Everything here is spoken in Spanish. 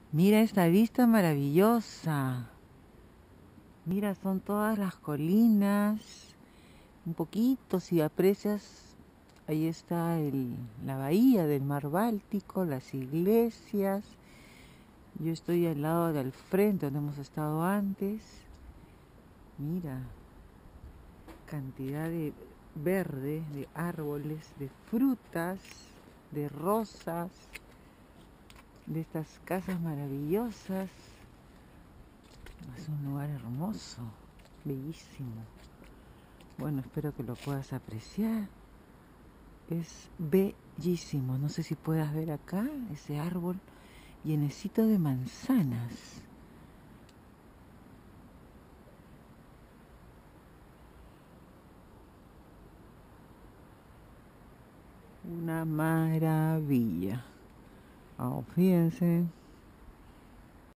Mira esta vista maravillosa. Mira, son todas las colinas. Un poquito, si aprecias, ahí está la bahía del mar Báltico, las iglesias. Yo estoy al lado del frente donde hemos estado antes. Mira, cantidad de verde, de árboles, de frutas, de rosas, de estas casas maravillosas. Es un lugar hermoso, bellísimo. Bueno, espero que lo puedas apreciar. Es bellísimo. No sé si puedas ver acá ese árbol llenecito de manzanas. Una maravilla. Oh, fíjense.